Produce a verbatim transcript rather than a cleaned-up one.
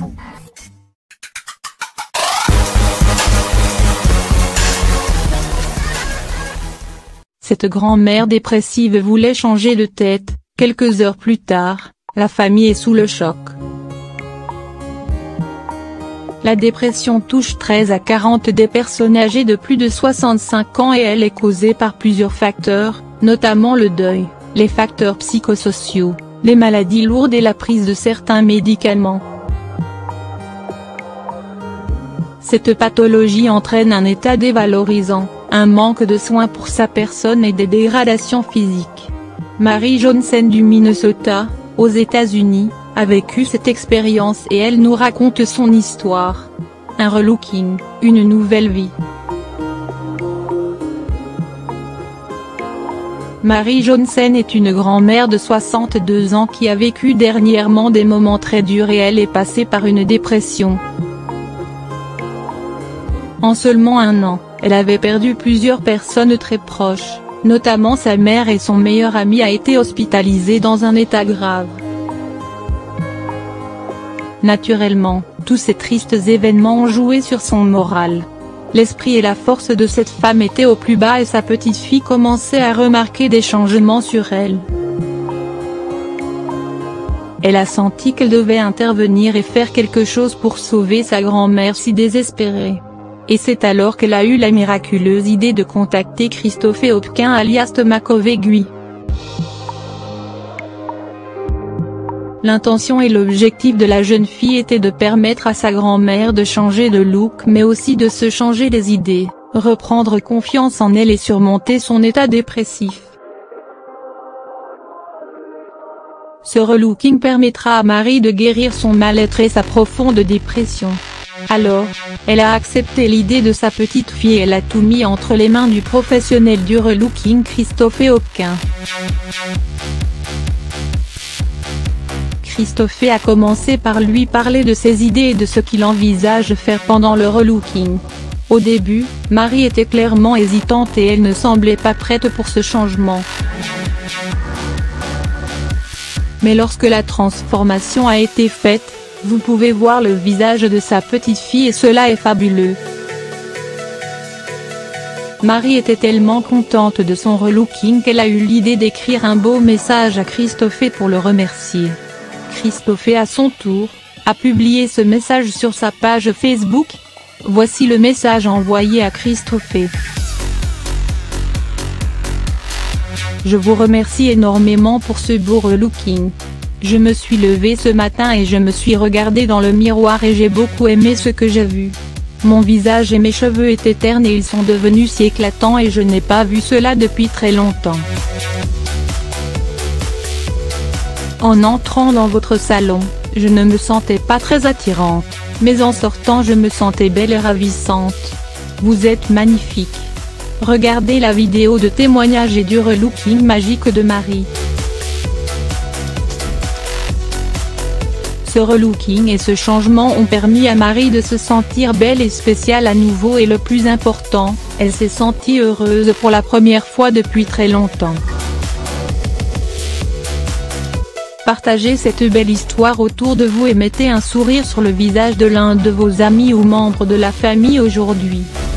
Cette grand-mère dépressive voulait changer de tête. Quelques heures plus tard, la famille est sous le choc. La dépression touche treize à quarante des personnes âgées de plus de soixante-cinq ans et elle est causée par plusieurs facteurs, notamment le deuil, les facteurs psychosociaux, les maladies lourdes et la prise de certains médicaments. Cette pathologie entraîne un état dévalorisant, un manque de soins pour sa personne et des dégradations physiques. Mary Johnson du Minnesota, aux États-Unis, a vécu cette expérience et elle nous raconte son histoire. Un relooking, une nouvelle vie. Mary Johnson est une grand-mère de soixante-deux ans qui a vécu dernièrement des moments très durs et elle est passée par une dépression. En seulement un an, elle avait perdu plusieurs personnes très proches, notamment sa mère et son meilleur ami a été hospitalisé dans un état grave. Naturellement, tous ces tristes événements ont joué sur son moral. L'esprit et la force de cette femme étaient au plus bas et sa petite-fille commençait à remarquer des changements sur elle. Elle a senti qu'elle devait intervenir et faire quelque chose pour sauver sa grand-mère si désespérée. Et c'est alors qu'elle a eu la miraculeuse idée de contacter Christophe Hopkins alias Thomas Covegui. L'intention et l'objectif de la jeune fille était de permettre à sa grand-mère de changer de look mais aussi de se changer les idées, reprendre confiance en elle et surmonter son état dépressif. Ce relooking permettra à Mary de guérir son mal-être et sa profonde dépression. Alors, elle a accepté l'idée de sa petite fille et elle a tout mis entre les mains du professionnel du relooking Christophe Hopkins. Christophe a commencé par lui parler de ses idées et de ce qu'il envisage faire pendant le relooking. Au début, Mary était clairement hésitante et elle ne semblait pas prête pour ce changement. Mais lorsque la transformation a été faite, vous pouvez voir le visage de sa petite fille et cela est fabuleux. Mary était tellement contente de son relooking qu'elle a eu l'idée d'écrire un beau message à Christophe pour le remercier. Christophe à son tour, a publié ce message sur sa page Facebook. Voici le message envoyé à Christophe. Je vous remercie énormément pour ce beau relooking. Je me suis levée ce matin et je me suis regardée dans le miroir et j'ai beaucoup aimé ce que j'ai vu. Mon visage et mes cheveux étaient ternes et ils sont devenus si éclatants et je n'ai pas vu cela depuis très longtemps. En entrant dans votre salon, je ne me sentais pas très attirante, mais en sortant je me sentais belle et ravissante. Vous êtes magnifique. Regardez la vidéo de témoignage et du relooking magique de Mary. Ce relooking et ce changement ont permis à Mary de se sentir belle et spéciale à nouveau et le plus important, elle s'est sentie heureuse pour la première fois depuis très longtemps. Partagez cette belle histoire autour de vous et mettez un sourire sur le visage de l'un de vos amis ou membres de la famille aujourd'hui.